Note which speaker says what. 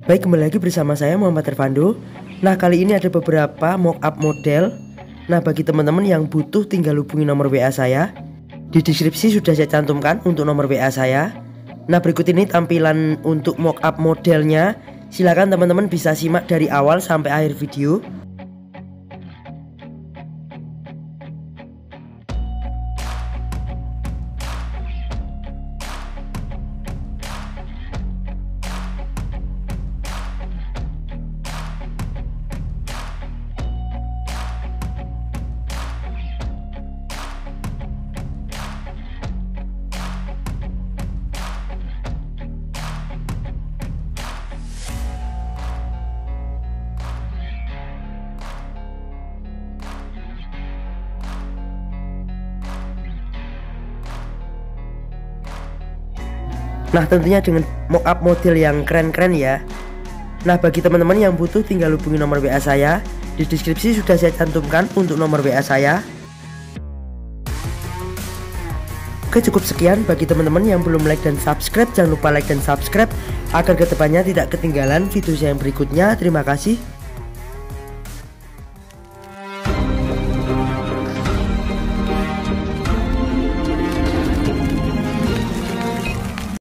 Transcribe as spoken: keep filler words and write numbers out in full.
Speaker 1: Baik, kembali lagi bersama saya Muhammad Irfando. Nah, kali ini ada beberapa mockup model. Nah, bagi teman-teman yang butuh tinggal hubungi nomor W A saya. Di deskripsi sudah saya cantumkan untuk nomor W A saya. Nah, berikut ini tampilan untuk mockup modelnya. Silakan teman-teman bisa simak dari awal sampai akhir video. Nah, tentunya dengan mockup model yang keren-keren ya. Nah, bagi teman-teman yang butuh tinggal hubungi nomor W A saya. Di deskripsi sudah saya cantumkan untuk nomor W A saya. Oke, cukup sekian. Bagi teman-teman yang belum like dan subscribe, jangan lupa like dan subscribe agar kedepannya tidak ketinggalan video saya yang berikutnya. Terima kasih.